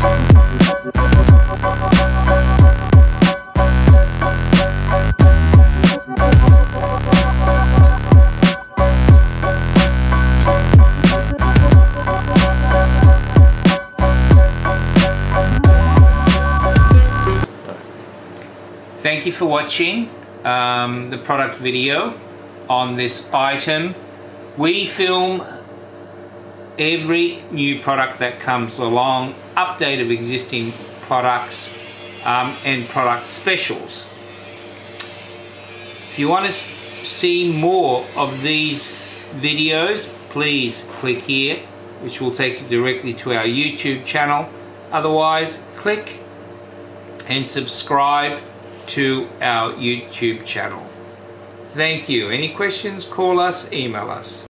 Thank you for watching the product video on this item. We film every new product that comes along, update of existing products and product specials. If you want to see more of these videos, please click here, which will take you directly to our YouTube channel. Otherwise, click and subscribe to our YouTube channel. Thank you. Any questions, call us, email us.